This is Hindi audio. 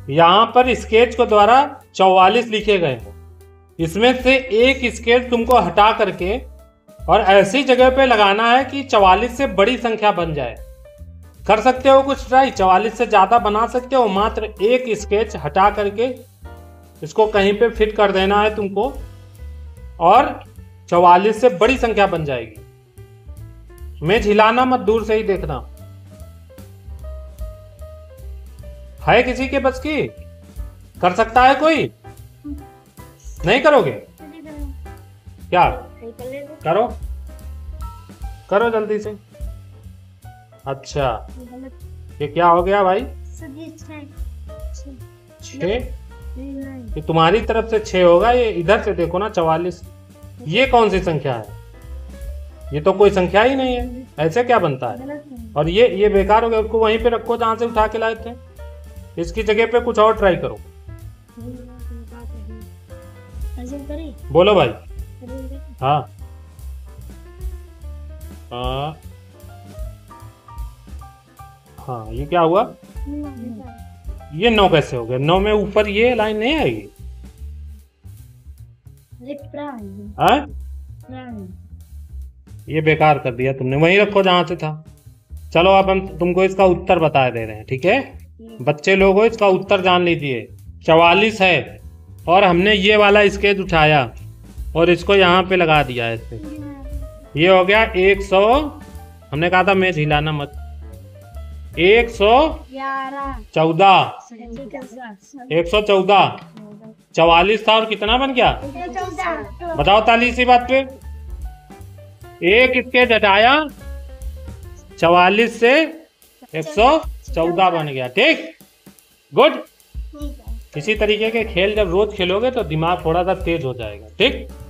यहाँ पर स्केच के द्वारा 44 लिखे गए हैं। इसमें से एक स्केच तुमको हटा करके और ऐसी जगह पे लगाना है कि 44 से बड़ी संख्या बन जाए। कर सकते हो कुछ ट्राई, 44 से ज्यादा बना सकते हो। मात्र एक स्केच हटा करके इसको कहीं पे फिट कर देना है तुमको और 44 से बड़ी संख्या बन जाएगी। मैं हिलाना मत, दूर से ही देखना। है किसी के बस की? कर सकता है कोई? नहीं करोगे क्या? करो करो जल्दी से। अच्छा ये क्या हो गया भाई? 6। ये तुम्हारी तरफ से 6 होगा, ये इधर से देखो ना 44। ये कौन सी संख्या है? ये तो कोई संख्या ही नहीं है, ऐसे क्या बनता है? और ये बेकार हो गया, उसको वहीं पे रखो जहां से उठा के लाए थे। इसकी जगह पे कुछ और ट्राई करो। बोलो भाई। हाँ हाँ ये क्या हुआ? ये 9 कैसे हो गया? 9 में ऊपर ये लाइन नहीं आएगी? ये बेकार कर दिया तुमने, वहीं रखो जहां से था। चलो अब हम तुमको इसका उत्तर बता दे रहे हैं, ठीक है? बच्चे लोगों इसका उत्तर जान लीजिए। 44 है और हमने ये वाला स्केच उठाया और इसको यहाँ पे लगा दिया है इससे। ये हो गया 100। हमने कहा था मैच हिलाना मत। 114। 114। 44 था और कितना बन गया? बताओ ताली इसी बात पे। एक स्केच हटाया, 44 से 114 बन गया। ठीक, गुड। इसी तरीके के खेल जब रोज खेलोगे तो दिमाग थोड़ा सा तेज हो जाएगा। ठीक।